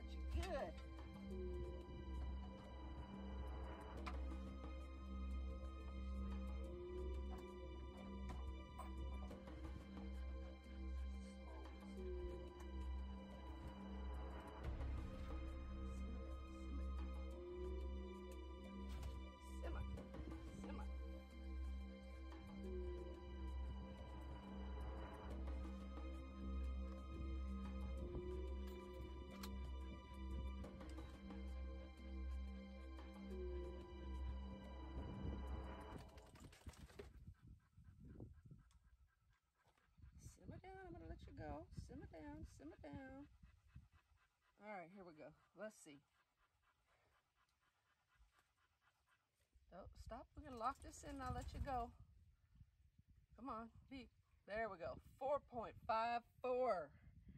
got you good. Simmer, simmer. Simmer down, I'm gonna let you go. Simmer down, simmer down. All right, here we go. Let's see. Oh, stop, we're gonna lock this in and I'll let you go. Come on, beep. There we go, 4.54.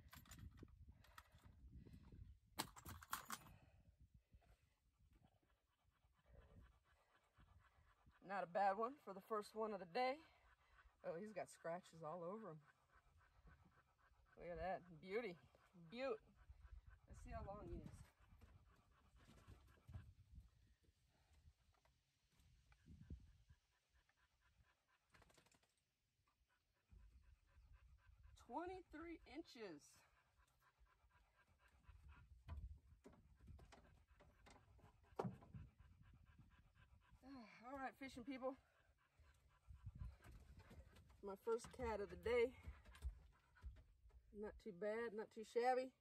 Not a bad one for the first one of the day. Oh, he's got scratches all over him. Look at that, beauty, beaut. Let's see how long he is. "23 inches. All right, fishing people. My first cat of the day. Not too bad, not too shabby.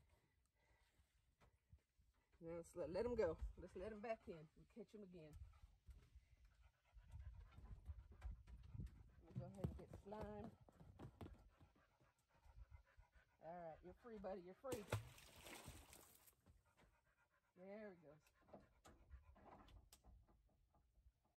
Now let's let him go. Let's let him back in. We'll catch him again. We'll go ahead and get slimed. All right, you're free, buddy. You're free.